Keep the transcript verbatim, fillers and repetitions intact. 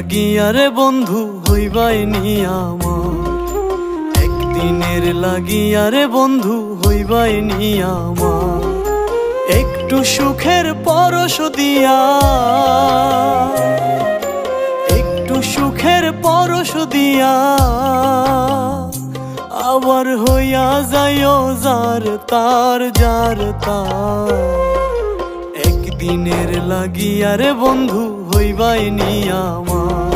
লাগিয়া রে বন্ধু হইবাই নিয়ামা, একদিনের লাগিয়া রে বন্ধু হইবাই নিয়ামা। একটু সুখের পরশ দিয়া, একটু সুখের পরশ দিয়া আবার হইয়া যাইও যার তার যার তার। একদিনের লাগিয়া রে বন্ধু হইবাই নিয়ামা।